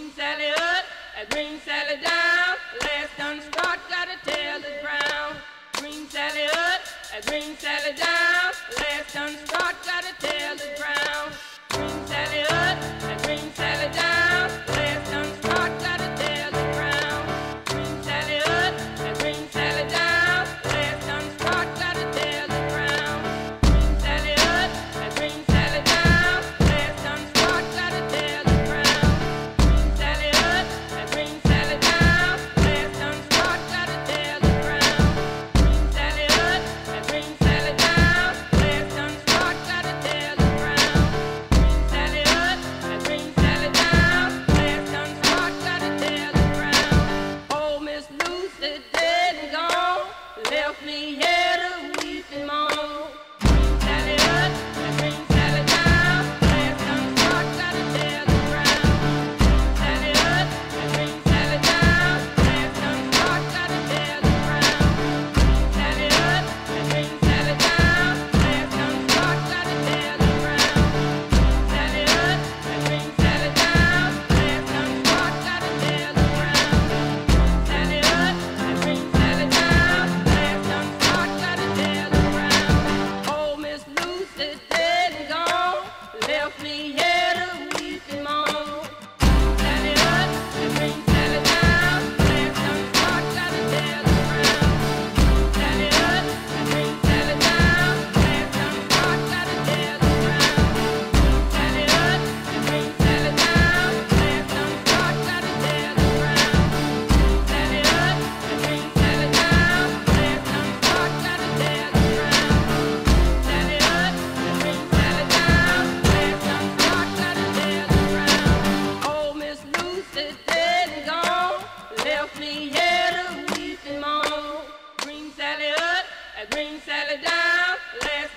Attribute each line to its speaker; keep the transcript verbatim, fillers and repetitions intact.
Speaker 1: Green Sally up, a green Sally down. Last done start, gotta tell the ground. Green Sally up, a green Sally down. Last done start, gotta tell the ground. Green Sally up, a green Sally down. Last done start, gotta tell the ground. Green Sally up, a green Sally down. Last done start, gotta tell the ground. Green Sally up, a green Sally down. Last done start, gotta tell the ground. Green Sally up, a green Sally down. Last done start, gotta tell the ground. Green Sally up, a green Sally down. Last done start, gotta tell the ground. Green Sally up, a green Sally down. Last done start, gotta tell the ground. Oh, Miss Lucy dead and gone, left me here to weep and moan. Green Sally up, a green Sally down. Last done start, gotta tell the ground. Green Sally up, a green Sally down. Last done start, gotta tell the ground. Green Sally up, a green Sally down. Last done start, gotta tell the ground. Green Sally up, a green Sally down. Last done start, gotta tell the ground. Green Sally up, a green Sally down. Last done start, gotta tell the ground. Oh, Miss Lucy dead and gone, left me here to weep and moan. Green Sally up, a green Sally down. Last done start, gotta tell the ground. Green Sally up, a green Sally down. Last done start, gotta tell the ground. Green Sally up, a green Sally down. Last done start, gotta tell the ground. Green Sally up, a green Sally down. Last done start, gotta tell the ground. Green Sally up, a green Sally down. Last done start, gotta tell the ground. Oh, Miss Lucy dead and gone, left me here to weep and moan. Green Sally up, a green Sally down. Last